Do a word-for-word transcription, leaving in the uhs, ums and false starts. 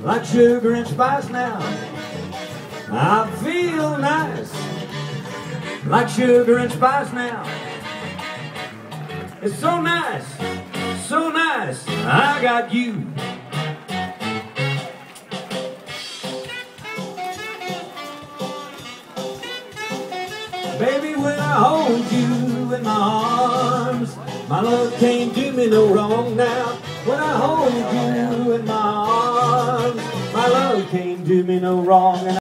like sugar and spice now. I feel nice, like sugar and spice now. It's so nice, so nice, I got you. Baby, when I hold you in my arms, my love can't do me no wrong now. When I hold you in my arms, my love can't do me no wrong.